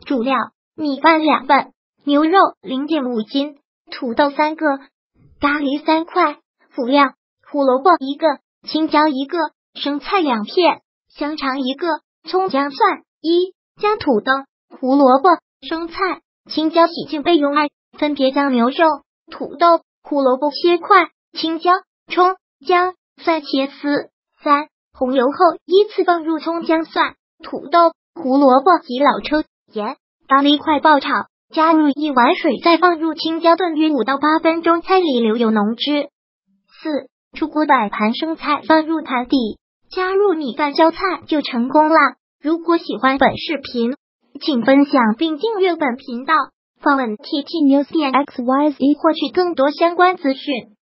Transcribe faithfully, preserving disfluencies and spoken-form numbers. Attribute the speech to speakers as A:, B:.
A: 主料：米饭两份，牛肉 零点五斤，土豆三个，咖喱三块。辅料：胡萝卜一个，青椒一个，生菜两片，香肠一个，葱姜蒜。一、将土豆、胡萝卜、生菜、青椒洗净备用。二、分别将牛肉、土豆、胡萝卜切块，青椒、葱、姜、蒜切丝。三、红油后依次放入葱姜蒜、土豆、胡萝卜及老抽、盐、咖喱块爆炒，加入一碗水，再放入青椒炖约五到八分钟，菜里留有浓汁。四、出锅摆盘生菜，放入盘底，加入米饭浇菜就成功了。如果喜欢本视频，请分享并订阅本频道，访问 T T News 点 X Y Z 获取更多相关资讯。